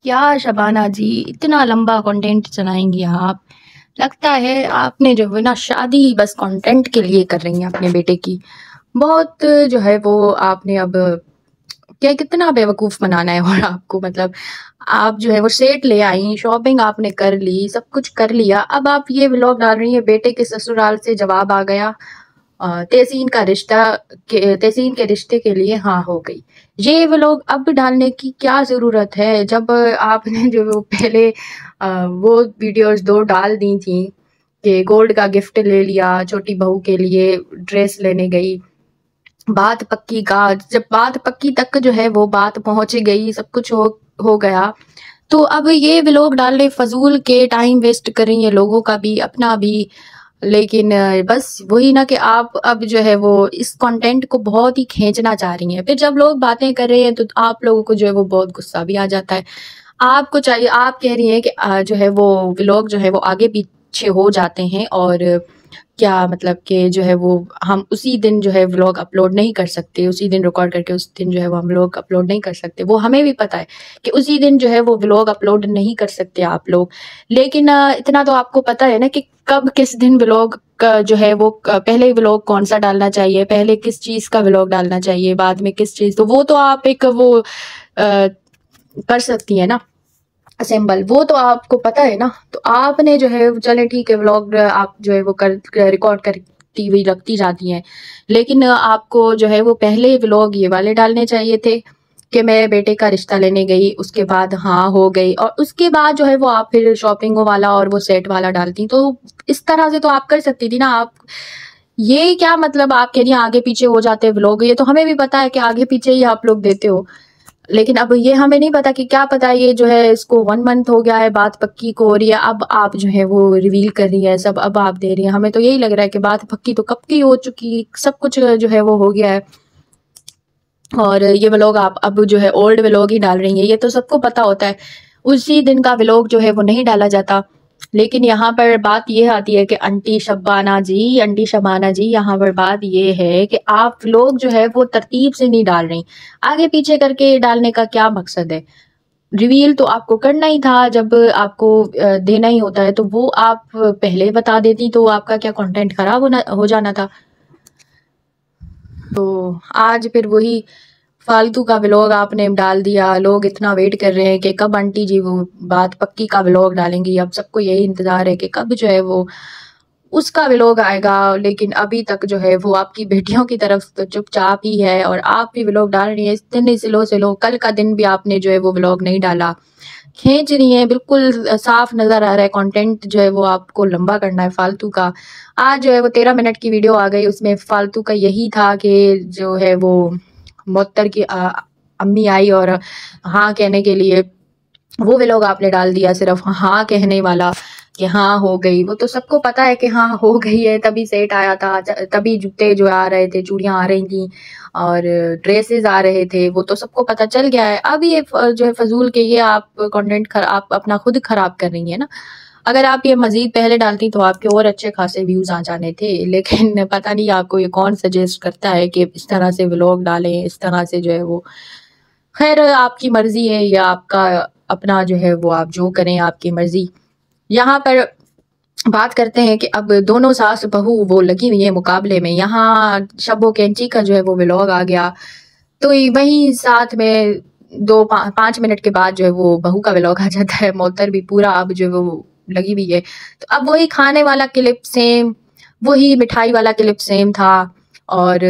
क्या शबाना जी, इतना लंबा कंटेंट चलाएंगी आप? लगता है आपने जो है ना शादी बस कंटेंट के लिए कर रही हैं अपने बेटे की। बहुत जो है वो आपने अब क्या कितना बेवकूफ बनाना है और आपको मतलब आप जो है वो सेट ले आई, शॉपिंग आपने कर ली, सब कुछ कर लिया, अब आप ये व्लॉग डाल रही हैं बेटे के ससुराल से जवाब आ गया। तहसीन के रिश्ते के लिए हाँ हो गई। ये व्लॉग अब डालने की क्या ज़रूरत है जब आपने जो वो पहले वो वीडियोस दो डाल दी थी कि गोल्ड का गिफ्ट ले लिया, छोटी बहू के लिए ड्रेस लेने गई, बात पक्की का जब बात पक्की तक जो है वो बात पहुंच गई, सब कुछ हो गया। तो अब ये व्लॉग डालने फजूल के टाइम वेस्ट करेंगे लोगों का भी अपना भी। लेकिन बस वही ना कि आप अब जो है वो इस कंटेंट को बहुत ही खींचना चाह रही हैं, फिर जब लोग बातें कर रहे हैं तो आप लोगों को जो है वो बहुत गुस्सा भी आ जाता है। आपको चाहिए, आप कह रही हैं कि जो है वो व्लॉग जो है वो आगे पीछे हो जाते हैं और क्या मतलब कि जो है वो हम उसी दिन जो है व्लॉग अपलोड नहीं कर सकते, उसी दिन रिकॉर्ड करके उस दिन जो है वो हम लोग अपलोड नहीं कर सकते। वो हमें भी पता है कि उसी दिन जो है वो व्लॉग अपलोड नहीं कर सकते आप लोग। लेकिन इतना तो आपको पता है ना कि कब किस दिन व्लॉग का जो है वो पहले व्लॉग कौन सा डालना चाहिए, पहले किस चीज़ का व्लॉग डालना चाहिए, बाद में किस चीज़, तो वो तो आप एक वो कर सकती है ना असेंबल, वो तो आपको पता है ना। तो आपने जो है चले ठीक है व्लॉग आप जो है वो कर रिकॉर्ड करती हुई रखती जाती हैं, लेकिन आपको जो है वो पहले व्लॉग ये वाले डालने चाहिए थे कि मैं बेटे का रिश्ता लेने गई, उसके बाद हाँ हो गई, और उसके बाद जो है वो आप फिर शॉपिंग वाला और वो सेट वाला डालती। तो इस तरह से तो आप कर सकती थी ना। आप ये क्या मतलब आप कह रही हैं आगे पीछे हो जाते हैं व्लॉग, ये तो हमें भी पता है कि आगे पीछे ही आप लोग देते हो। लेकिन अब ये हमें नहीं पता कि क्या पता ये जो है इसको 1 मंथ हो गया है बात पक्की को, और ये अब आप जो है वो रिवील कर रही है सब, अब आप दे रही हैं। हमें तो यही लग रहा है कि बात पक्की तो कब की हो चुकी, सब कुछ जो है वो हो गया है। और ये व्लॉग आप अब जो है ओल्ड व्लॉग ही डाल रही है, ये तो सबको पता होता है। उसी दिन का व्लॉग जो है वो नहीं डाला जाता। लेकिन यहाँ पर बात ये आती है कि आंटी शबाना जी, यहाँ पर बात ये है कि आप लोग जो है वो तरतीब से नहीं डाल रही, आगे पीछे करके डालने का क्या मकसद है? रिवील तो आपको करना ही था, जब आपको देना ही होता है तो वो आप पहले बता देती तो आपका क्या कंटेंट खराब हो जाना था। तो आज फिर वही फालतू का व्लॉग आपने डाल दिया। लोग इतना वेट कर रहे हैं कि कब आंटी जी वो बात पक्की का व्लॉग डालेंगी, अब सबको यही इंतजार है कि कब जो है वो उसका व्लॉग आएगा। लेकिन अभी तक जो है वो आपकी बेटियों की तरफ तो चुपचाप ही है, और आप भी व्लॉग डाल रही हैं इतने स्लो स्लो। कल का दिन भी आपने जो है वो व्लॉग नहीं डाला, खींच रही है, बिल्कुल साफ नजर आ रहा है कंटेंट जो है वो आपको लंबा करना है फालतू का। आज जो है वो 13 मिनट की वीडियो आ गई, उसमें फालतू का यही था कि जो है वो मुअत्तर की अम्मी आई और हाँ कहने के लिए, वो व्लॉग आपने डाल दिया सिर्फ हाँ कहने वाला कि हाँ हो गई। वो तो सबको पता है कि हाँ हो गई है, तभी सेट आया था, तभी जूते जो आ रहे थे, चूड़ियां आ रही थी और ड्रेसेस आ रहे थे, वो तो सबको पता चल गया है। अब ये जो है फजूल के ये आप कंटेंट आप अपना खुद खराब कर रही है ना। अगर आप ये मजीद पहले डालती तो आपके और अच्छे खासे व्यूज आ जाने थे, लेकिन पता नहीं आपको ये कौन सजेस्ट करता है कि इस तरह से व्लॉग डालें, इस तरह से जो है वो। खैर आपकी मर्जी है, या आपका अपना जो है वो आप जो करें आपकी मर्जी। यहाँ पर बात करते हैं कि अब दोनों सास बहू वो लगी हुई है मुकाबले में। यहाँ शब्बो कैंची का जो है वो व्लॉग आ गया, तो वही साथ में 5 मिनट के बाद जो है वो बहू का व्लॉग आ जाता है। मोहतर भी पूरा अब जो है वो लगी हुई है, तो अब वही खाने वाला क्लिप सेम, वही मिठाई वाला क्लिप सेम था, और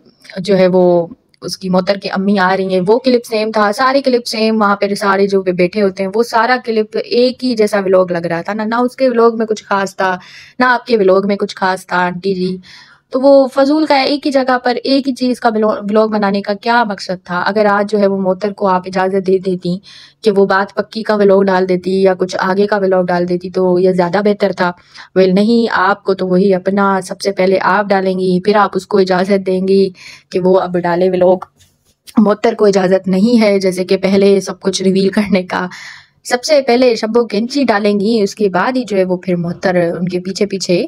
जो है वो उसकी मोहतर की अम्मी आ रही हैं वो क्लिप सेम था, सारे क्लिप सेम। वहां पर सारे जो भी बैठे होते हैं वो सारा क्लिप एक ही जैसा व्लॉग लग रहा था ना उसके व्लॉग में कुछ खास था, ना आपके व्लॉग में कुछ खास था आंटी जी। तो वो फजूल का है, एक ही जगह पर एक ही चीज का व्लॉग बनाने का क्या मकसद था? अगर आज जो है वो मोहतर को आप इजाजत दे देती कि वो बात पक्की का व्लॉग डाल देती या कुछ आगे का व्लॉग डाल देती तो ये ज्यादा बेहतर था। वेल नहीं, आपको तो वही अपना सबसे पहले आप डालेंगी, फिर आप उसको इजाजत देंगी कि वो अब डाले व्लॉग। मोहतर को इजाजत नहीं है जैसे कि पहले सब कुछ रिवील करने का। सबसे पहले शब्बो कैंची डालेंगी, उसके बाद ही जो है वो फिर मोहतर उनके पीछे पीछे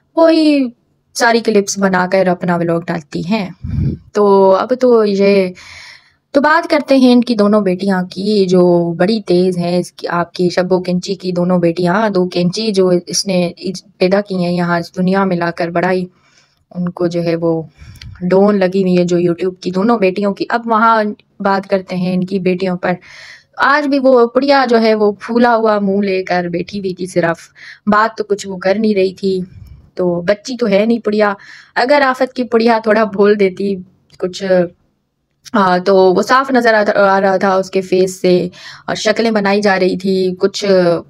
वही सारी क्लिप्स बनाकर अपना व्लॉग डालती हैं। तो अब तो ये तो बात करते हैं इनकी दोनों बेटियां की, जो बड़ी तेज हैं। इसकी आपकी शब्बो केंची की दोनों बेटियां, दो केंची जो इसने पैदा की हैं यहाँ इस दुनिया में लाकर, बड़ा ही उनको जो है वो डोन लगी हुई है जो यूट्यूब की दोनों बेटियों की। अब वहाँ बात करते हैं इनकी बेटियों पर। आज भी वो पुड़िया जो है वो फूला हुआ मुंह लेकर बैठी हुई थी, सिर्फ बात तो कुछ वो कर नहीं रही थी। तो बच्ची तो है नहीं पुड़िया, अगर आफत की पुड़िया थोड़ा बोल देती कुछ तो वो साफ नजर आ रहा था उसके फेस से, और शक्लें बनाई जा रही थी, कुछ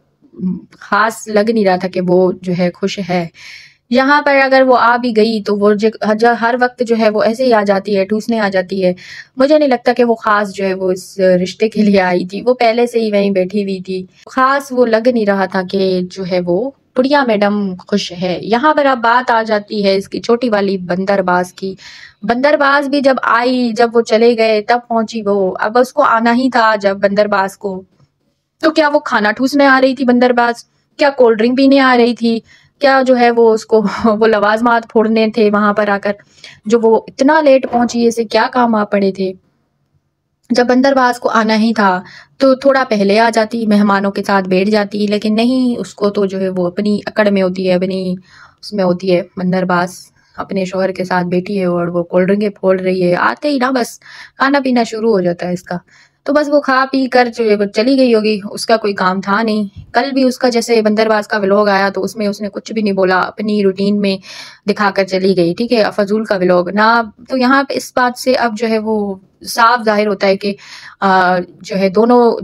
खास लग नहीं रहा था कि वो जो है खुश है। यहाँ पर अगर वो आ भी गई तो वो हर वक्त जो है वो ऐसे ही आ जाती है, ठूसने आ जाती है। मुझे नहीं लगता कि वो खास जो है वो इस रिश्ते के लिए आई थी, वो पहले से ही वहीं बैठी हुई थी। खास वो लग नहीं रहा था कि जो है वो प्रिया मैडम खुश है। यहाँ पर अब बात आ जाती है इसकी छोटी वाली बंदरबाज की। बंदरबाज भी जब आई, जब वो चले गए तब पहुंची वो। अब उसको आना ही था जब बंदरबाज को, तो क्या वो खाना ठूसने आ रही थी बंदरबाज? क्या कोल्ड ड्रिंक पीने आ रही थी? क्या जो है वो उसको वो लवाजमात फोड़ने थे वहां पर आकर? जो वो इतना लेट पहुंची, ऐसे क्या काम आ पड़े थे? जब बंदरबाज को आना ही था तो थोड़ा पहले आ जाती, मेहमानों के साथ बैठ जाती, लेकिन नहीं, उसको तो जो है वो अपनी अकड़ में होती है, अपनी उसमें होती है। बंदरबाज अपने शोहर के साथ बैठी है और वो कोल्ड ड्रिंकें फोड़ रही है। आते ही ना बस खाना पीना शुरू हो जाता है इसका। तो बस वो खा पी कर जो है वो चली गई होगी, उसका कोई काम था नहीं। कल भी उसका जैसे बंदरबाज का व्लॉग आया तो उसमें उसने कुछ भी नहीं बोला, अपनी रूटीन में दिखाकर चली गई। ठीक है, फजूल का व्लॉग ना। तो यहाँ पे इस बात से अब जो है वो साफ जाहिर होता है कि जो है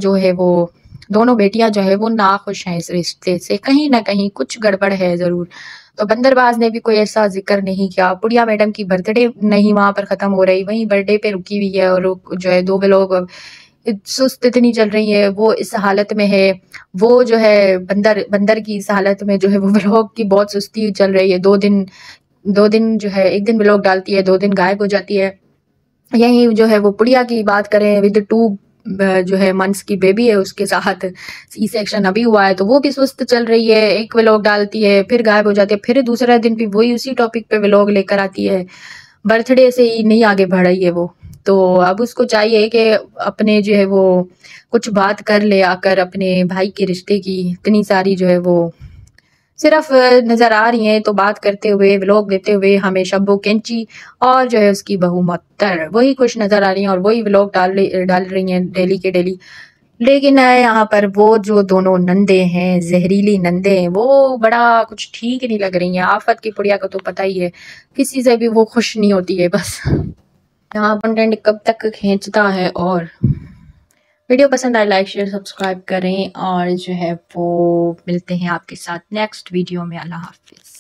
दोनों बेटियां जो है वो नाखुश हैं इस रिश्ते से, कहीं ना कहीं कुछ गड़बड़ है जरूर। तो बंदरबाज ने भी कोई ऐसा जिक्र नहीं किया। पुड़िया मैडम की बर्थडे नहीं वहां पर खत्म हो रही, वहीं बर्थडे पे रुकी हुई है, और जो है दो लोग सुस्त इतनी चल रही है, वो इस हालत में है। वो जो है बंदर बंदर की इस हालत में जो है वो व्लॉग की बहुत सुस्ती चल रही है। 2 दिन जो है, एक दिन व्लॉग डालती है, 2 दिन गायब हो जाती है। यही जो है वो पुड़िया की बात करें, विद 2 जो है मंथ्स की बेबी है उसके साथ, सी सेक्शन अभी हुआ है, तो वो भी सुस्त चल रही है। एक व्लॉग डालती है, फिर गायब हो जाती है, फिर दूसरा दिन भी वही उसी टॉपिक पे व्लॉग लेकर आती है। बर्थडे से ही नहीं आगे बढ़ रही है वो। तो अब उसको चाहिए कि अपने जो है वो कुछ बात कर ले आकर अपने भाई के रिश्ते की। इतनी सारी जो है वो सिर्फ नजर आ रही हैं, तो बात करते हुए व्लॉग देते हुए हमें शब्बो केंची और जो है उसकी बहू मुअत्तर वही खुश नजर आ रही हैं और वही व्लॉग डाल रही हैं डेली के डेली। लेकिन यहाँ पर वो जो दोनों नंदे हैं, जहरीली नंदे हैं, वो बड़ा कुछ ठीक नहीं लग रही हैं। आफत की पुड़िया को तो पता ही है, किसी से भी वो खुश नहीं होती है। बस यहाँ कंटेंट कब तक खींचता है। और वीडियो पसंद आए लाइक शेयर सब्सक्राइब करें, और जो है वो मिलते हैं आपके साथ नेक्स्ट वीडियो में। अल्लाह हाफिज।